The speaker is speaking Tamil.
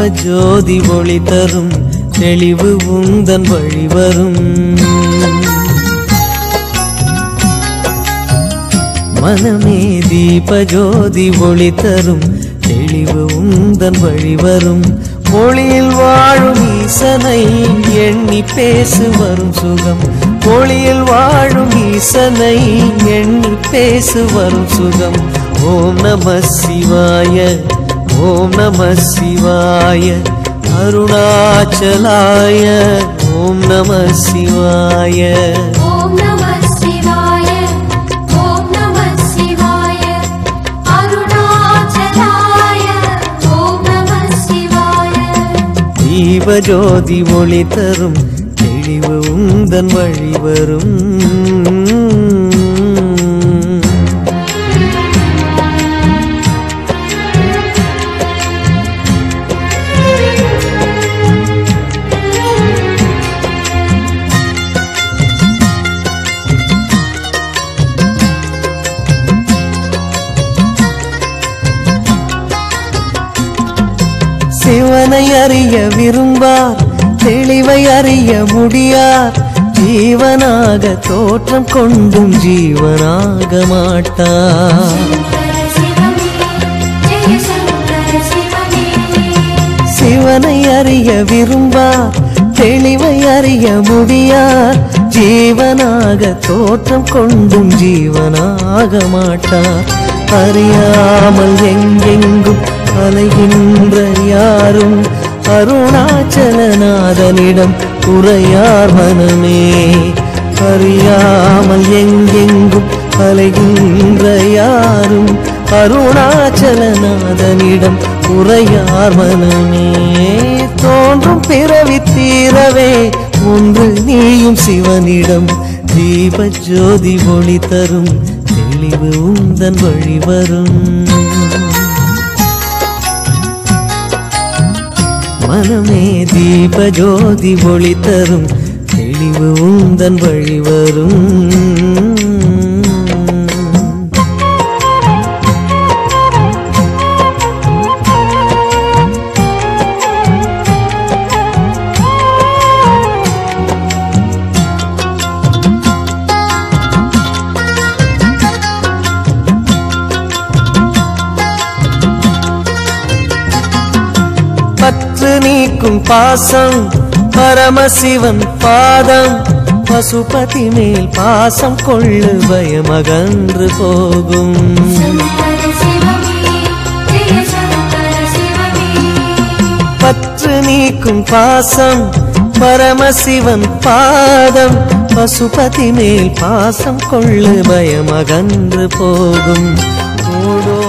ஜோதி ஒளி தரும் தெளிவு உந்தன் வழிவரும் மனமே தீப ஜோதி ஒளி தரும் தெளிவு உந்தன் வழிவரும் ஒளியில் வாழும் ஈசனை எண்ணி பேசு வரும் சுகம் ஒளியில் வாழும் ஈசனை எண்ணி பேசு வரும் சுகம் ஓம் நம சிவாய ஓம் நம சிவாய அருணாச்சலாய ஓம் நம சிவாய ஓம் நம சிவாய ஓம் நம சிவாய அருணாச்சலாய ஓம் நம சிவாய தீப ஜோதி ஒளி தரும் தெளிவு உந்தன் வழிவரும் சிவனை அறிய விரும்பார் தெளிவை அறிய முடியார் ஜீவனாக தோற்றம் கொண்டும் ஜீவனாக மாட்டார் சிவனை அறிய விரும்பார் தெளிவை அறிய முடியார் ஜீவனாக தோற்றம் கொண்டும் ஜீவனாக மாட்டார் அறியாமல் எங்கெங்கும் அலைகின்ற யாரும் அருணாச்சலநாதனிடம் உரையார் மனமே அறியாமல் எங்கெங்கும் அலைகின்ற யாரும் அருணாச்சலநாதனிடம் உரையார் மனமே தோன்றும் பிறவி தீரவே ஒன்று நீயும் சிவனிடம் தீப ஜோதி ஒளி தரும் தெளிவு உந்தன் வழிவரும் மனமே தீப ஜோதி ஒளி தரும் தெளிவு உந்தன் வழிவரும் பற்று நீக்கும் பாசம் பரமசிவன் பாதம் பசுபதி மேல் பாசம் கொள்ளு பயமகன்று போகும் பற்று நீக்கும் பாசம் பரமசிவன் பாதம் பசுபதி மேல் பாசம் கொள்ளு பயமகன்று போகும் ஓடோ